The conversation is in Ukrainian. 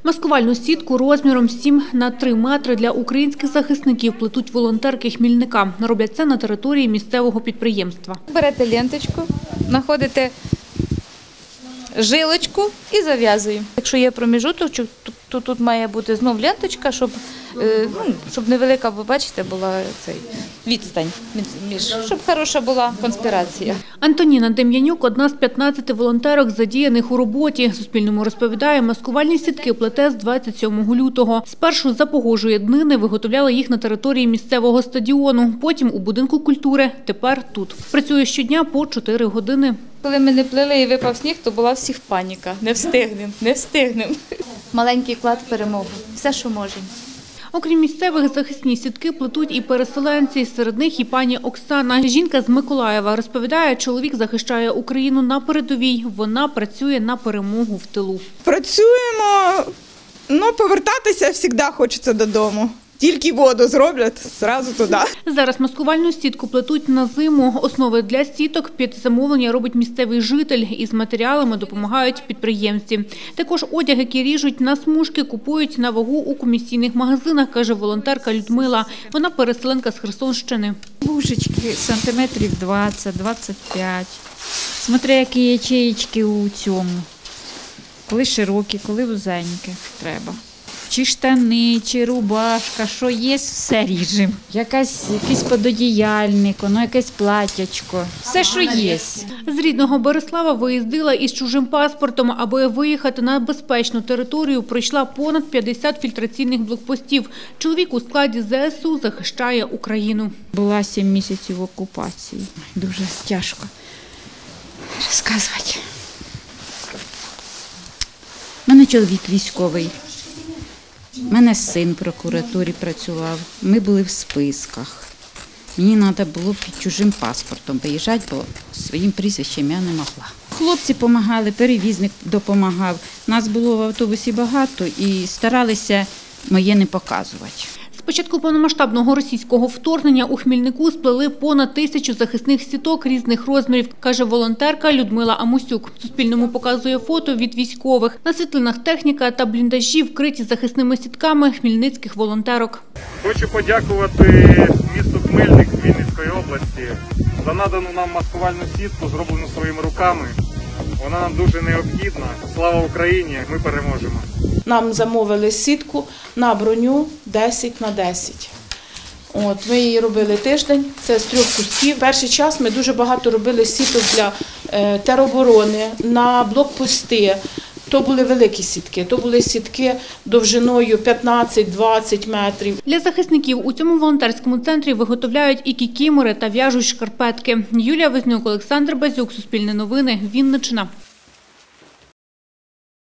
Маскувальну сітку розміром 7 на 3 метри для українських захисників плетуть волонтерки Хмільника. Роблять це на території місцевого підприємства. Берете ленточку, знаходите жилочку і зав'язуємо. Якщо є проміжуток, то тут має бути знов ленточка, щоб невелика, бо бачите, була відстань, щоб хороша була конспірація. Антоніна Дем'янюк – одна з 15 волонтерок, задіяних у роботі. Суспільному розповідає, маскувальні сітки плете з 27 лютого. Спершу за погожої днини виготовляли їх на території місцевого стадіону, потім у будинку культури, тепер тут. Працює щодня по 4 години. Коли ми не плели і випав сніг, то була всіх паніка. Не встигнемо. Маленький вклад в перемогу. Все, що можемо. Окрім місцевих, захисні сітки плетуть і переселенці. Серед них і пані Оксана. Жінка з Миколаєва розповідає, чоловік захищає Україну на передовій. Вона працює на перемогу в тилу. Працюємо, повертатися завжди хочеться додому. Тільки воду зроблять, одразу туди. Зараз маскувальну сітку плетуть на зиму. Основи для сіток під замовлення робить місцевий житель. Із матеріалами допомагають підприємці. Також одяг, який ріжуть на смужки, купують на вагу у комісійних магазинах, каже волонтерка Людмила. Вона переселенка з Херсонщини. Бушечки сантиметрів 20-25. Смотря які ячеїчки у цьому. Коли широкі, коли вузенькі треба. Чи штани, чи рубашка, що є, все ріжемо. Якийсь пододіяльник, якесь платячко, все, що є. З рідного Берислава виїздила із чужим паспортом. Аби виїхати на безпечну територію, пройшла понад 50 фільтраційних блокпостів. Чоловік у складі ЗСУ захищає Україну. Була 7 місяців в окупації. Дуже тяжко розказувати. У мене чоловік військовий. У мене син в прокуратурі працював, ми були в списках. Мені треба було під чужим паспортом виїжджати, бо своїм прізвищем я не могла. Хлопці допомагали, перевізник допомагав. Нас було в автобусі багато і старалися моє не показувати. З початку повномасштабного російського вторгнення у Хмільнику сплели понад 1000 захисних сіток різних розмірів, каже волонтерка Людмила Амусюк. Суспільному показує фото від військових. На світлинах техніка та бліндажі вкриті захисними сітками хмельницьких волонтерок. Хочу подякувати місту Хмельник Вінницької області за надану нам маскувальну сітку, зроблену своїми руками. Вона нам дуже необхідна. Слава Україні! Ми переможемо! Нам замовили сітку на броню 10 на 10. Ми її робили тиждень, це з 3 кусків. Перший час ми дуже багато робили сіток для тероборони, на блокпости. То були великі сітки, то були сітки довжиною 15-20 метрів. Для захисників у цьому волонтерському центрі виготовляють і кікімори та в'яжуть шкарпетки. Юлія Вознюк, Олександр Базюк, Суспільне новини, Вінниччина.